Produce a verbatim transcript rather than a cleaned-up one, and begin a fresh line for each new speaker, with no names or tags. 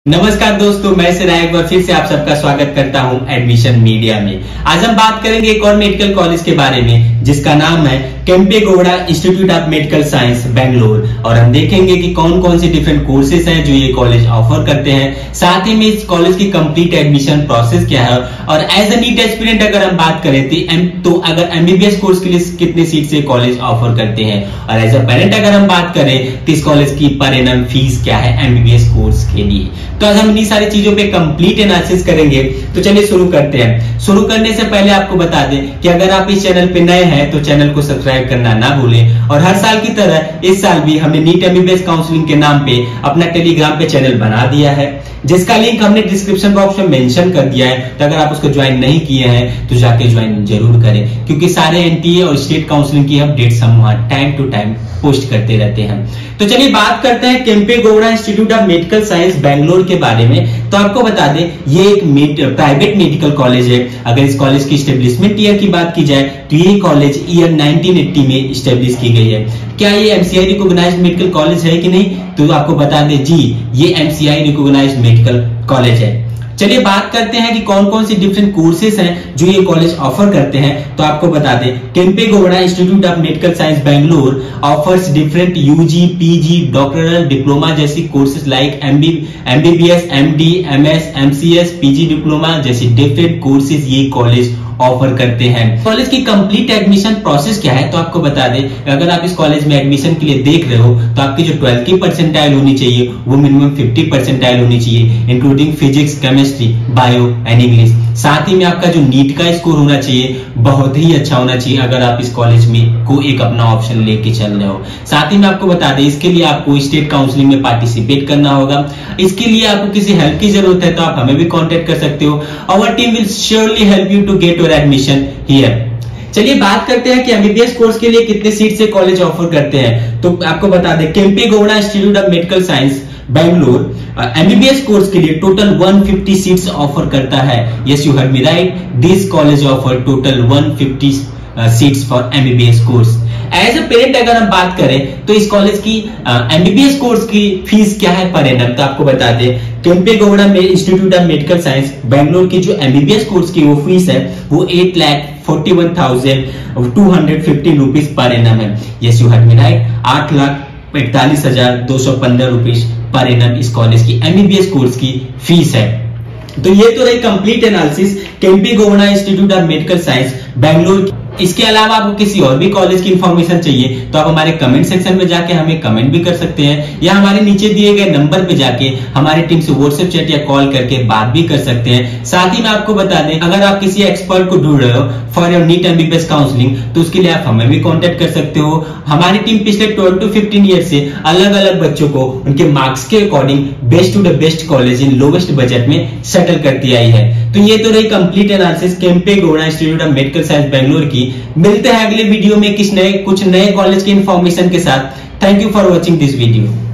नमस्कार दोस्तों, मैं सिराज एक बार फिर से आप सबका स्वागत करता हूं एडमिशन मीडिया में। आज हम बात करेंगे एक और मेडिकल कॉलेज के बारे में जिसका नाम है Kempegowda institute of medical science Bangalore. और हम देखेंगे कि कौन कौन से डिफरेंट कोर्सेज हैं जो ये कॉलेज ऑफर करते हैं, साथ ही में इस कॉलेज की कंप्लीट एडमिशन प्रोसेस क्या है। और एज अ नीट एस्पिरेंट अगर हम बात करें तो अगर एमबीबीएस कोर्स के लिए कितने सीट से कॉलेज ऑफर करते हैं, और एज अ पेरेंट अगर हम बात करें तो इस कॉलेज की पर एनम फीस क्या है एमबीबीएस कोर्स के लिए। तो आज हम इन्हीं सारी चीजों पे कंप्लीट एनालिसिस करेंगे। तो चलिए शुरू करते हैं। शुरू करने से पहले आपको बता दें कि अगर आप इस चैनल पे नए हैं तो चैनल को सब्सक्राइब करना ना भूलें। और हर साल की तरह इस साल भी हमने नीट एमबीबीएस काउंसलिंग के नाम पे अपना टेलीग्राम पे चैनल बना दिया है, जिसका लिंक हमने डिस्क्रिप्शन बॉक्स में मेंशन कर दिया है। तो अगर आप उसको ज्वाइन नहीं किए हैं तो जाके ज्वाइन जरूर करें, क्योंकि सारे एनटीए और स्टेट काउंसलिंग की अपडेट्स हम वहां टाइम टू टाइम पोस्ट करते रहते हैं। तो चलिए बात करते हैं Kempegowda institute of medical science Bangalore के बारे में। तो आपको बता दें ये एक प्राइवेट मेडिकल कॉलेज है। अगर इस कॉलेज की स्टेब्लिशमेंट ईयर की बात की जाए तो ये कॉलेज ईयर नाइनटीन एटी में स्टेब्लिश की गई है। क्या ये एमसीआई रिकॉग्नाइज्ड मेडिकल कॉलेज है कि नहीं, तो आपको बता दें जी ये एमसीआई रिकॉग्नाइज्ड मेडिकल कॉलेज है। चलिए बात करते हैं कि कौन कौन से डिफरेंट कोर्सेज हैं जो ये कॉलेज ऑफर करते हैं। तो आपको बता दें Kempegowda institute of medical science Bangalore offers different UG, PG, doctoral diploma जैसी courses like MB MBBS, MD, MS, MCS, PG diploma जैसी डिफरेंट कोर्सेज ये कॉलेज ऑफर करते हैं। कॉलेज की कंप्लीट एडमिशन प्रोसेस क्या है, तो आपको बता दें अगर आप इस कॉलेज में एडमिशन के लिए देख रहे हो तो आपकी जो ट्वेल्थ की परसेंटाइल होनी चाहिए वो मिनिमम फिफ्टी परसेंटाइल होनी चाहिए, including physics, chemistry, bio and English. साथ ही में आपका जो नीट का स्कोर होना चाहिए बहुत ही अच्छा होना चाहिए अगर आप इस कॉलेज में को एक अपना ऑप्शन लेके चल रहे हो। साथ ही में आपको बता दें इसके लिए आपको स्टेट काउंसलिंग में पार्टिसिपेट करना होगा। इसके लिए आपको किसी हेल्प की जरूरत है तो आप हमें भी कॉन्टेक्ट कर सकते हो। Our team will surely help you to get admission here. चलिए बात करते हैं कि एमबीबीएस कोर्स के लिए कितने सीट से कॉलेज ऑफर करते हैं। तो आपको बता दें Kempegowda institute of medical science Bangalore MBBS course के लिए total one fifty seats offer करता है। Yes you heard me right, this college offer total one fifty seats for MBBS course. As a parent अगर हम बात करें तो इस कॉलेज की एमबीबीएस कोर्स की फीस क्या है पर एनम, तो आपको बता दें केम्पेगौड़ा में institute of medical science Bangalore की जो एमबीबीएस कोर्स की वो फीस है वो eight lakh forty one thousand two hundred fifty rupees per annum है। Yes you heard me right, आठ लाख इकतालीस हजार दो सौ पंद्रह रुपीज पर एनम इस कॉलेज की एमबीबीएस कोर्स की फीस है। तो ये तो रही complete analysis Kempegowda institute of medical science Bangalore. इसके अलावा आपको किसी और भी कॉलेज की इंफॉर्मेशन चाहिए तो आप हमारे कमेंट सेक्शन में जाके हमें कमेंट भी कर सकते हैं, या हमारे नीचे दिए गए नंबर पे जाके हमारी टीम से व्हाट्सएप चैट या कॉल करके बात भी कर सकते हैं। साथ ही में आपको बता दें अगर आप किसी एक्सपर्ट को ढूंढ रहे हो for your NEET MBBS counselling तो उसके लिए आप हमें भी कॉन्टेक्ट कर सकते हो। हमारी टीम पिछले ट्वेल्व टू फिफ्टीन ईयर से अलग अलग बच्चों को उनके मार्क्स के according best to the best college in lowest budget में सेटल करती आई है। तो ये तो रही complete analysis Kempegowda institute of medical science Bangalore की। मिलते हैं अगले वीडियो में किस नए कुछ नए कॉलेज की इंफॉर्मेशन के साथ। Thank you for watching this video.